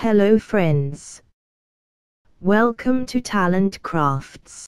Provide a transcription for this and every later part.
Hello friends. Welcome to Talent Crafts.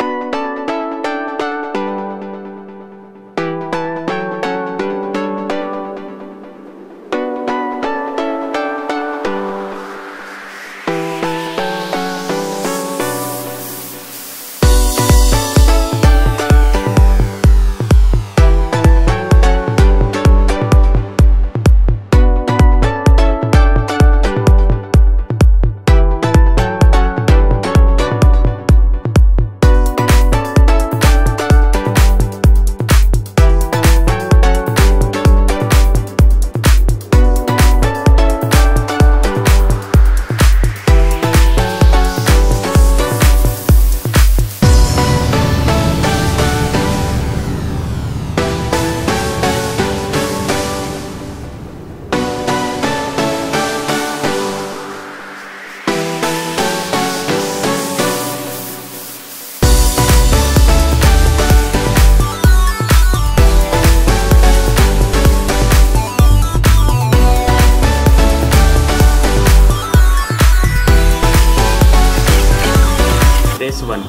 Press 1.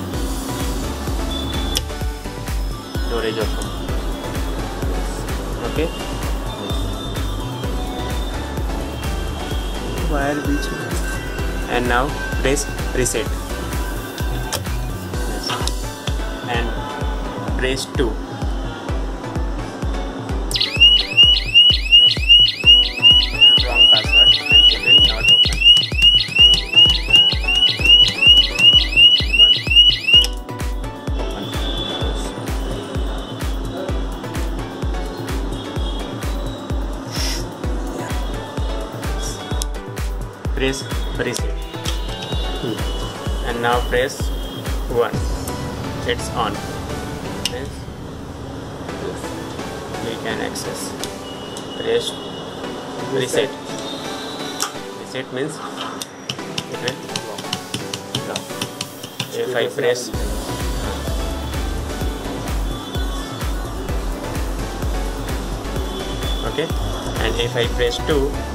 Storage of phone. Okay. Wire beach. And now press reset. And press 2. Wrong password and it will not open. Press reset and now press 1. It's on. Yes. We can access. Press reset. Reset means it will lock. If I press okay, and if I press 2